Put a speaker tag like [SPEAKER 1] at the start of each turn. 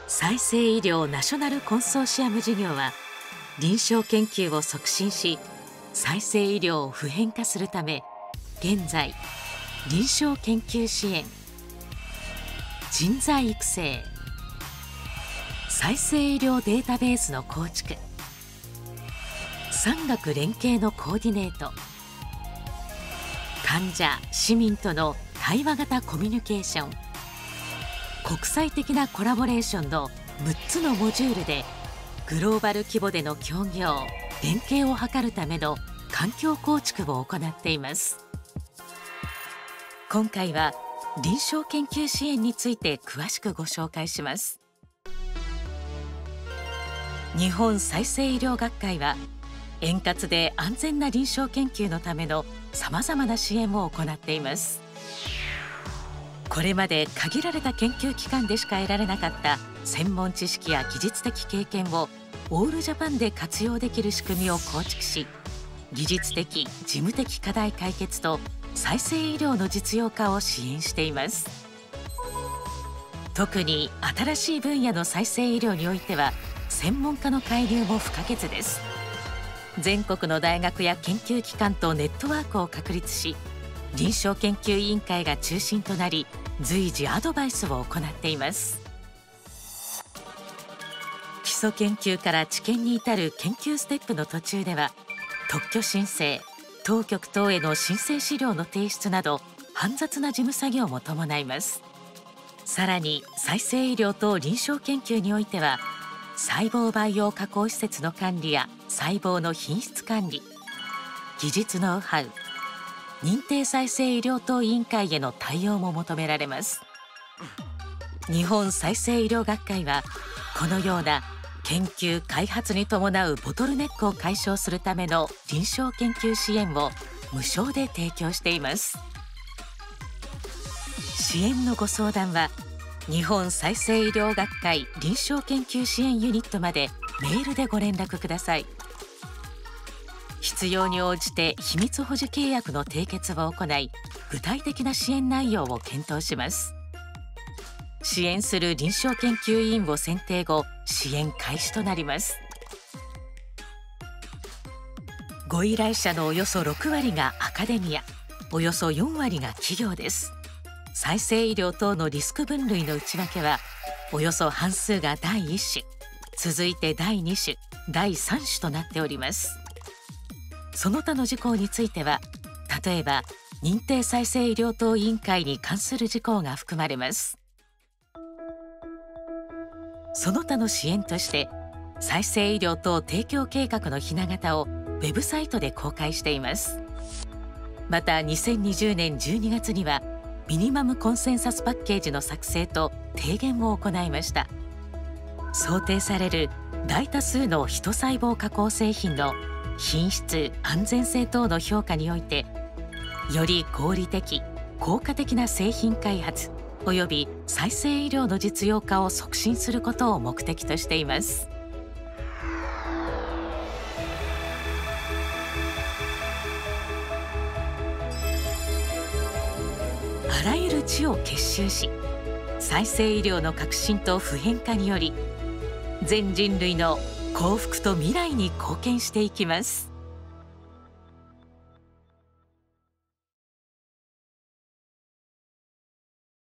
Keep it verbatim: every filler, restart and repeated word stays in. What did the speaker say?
[SPEAKER 1] 再生医療ナショナルコンソーシアム事業は、臨床研究を促進し再生医療を普遍化するため、現在臨床研究支援、人材育成、再生医療データベースの構築、産学連携のコーディネート、患者・市民との対話型コミュニケーション、国際的なコラボレーションのむっつのモジュールで、グローバル規模での協業・連携を図るための環境構築を行っています。今回は臨床研究支援について詳しくご紹介します。日本再生医療学会は、円滑で安全な臨床研究のためのさまざまな支援を行っています。これまで限られた研究機関でしか得られなかった専門知識や技術的経験をオールジャパンで活用できる仕組みを構築し、技術的・事務的課題解決と再生医療の実用化を支援しています。特に新しい分野の再生医療においては、専門家の介入も不可欠です。全国の大学や研究機関とネットワークを確立し、臨床研究委員会が中心となり、随時アドバイスを行っています。基礎研究から治験に至る研究ステップの途中では、特許申請、当局等への申請資料の提出など煩雑な事務作業も伴います。さらに再生医療と臨床研究においては、細胞培養加工施設の管理や細胞の品質管理、技術ノウハウ、認定再生医療等委員会への対応も求められます。日本再生医療学会は、このような研究開発に伴うボトルネックを解消するための臨床研究支援を無償で提供しています。支援のご相談は、日本再生医療学会臨床研究支援ユニットまでメールでご連絡ください。必要に応じて秘密保持契約の締結を行い、具体的な支援内容を検討します。支援する臨床研究委員を選定後、支援開始となります。ご依頼者のおよそろくわりがアカデミア、およそよんわりが企業です。再生医療等のリスク分類の内訳は、およそ半数がだいいっ種、続いてだいに種、だいさん種となっております。その他の事項については、例えば認定再生医療等委員会に関する事項が含まれます。その他の支援として、再生医療等提供計画のひな形をウェブサイトで公開しています。またにせんにじゅうねんじゅうにがつには、ミニマムコンセンサスパッケージの作成と提言を行いました。想定される大多数のヒト細胞加工製品の品質・安全性等の評価において、より合理的・効果的な製品開発および再生医療の実用化を促進することを目的としています。あらゆる知を結集し、再生医療の革新と普遍化により、全人類の幸福と未来に貢献していきます。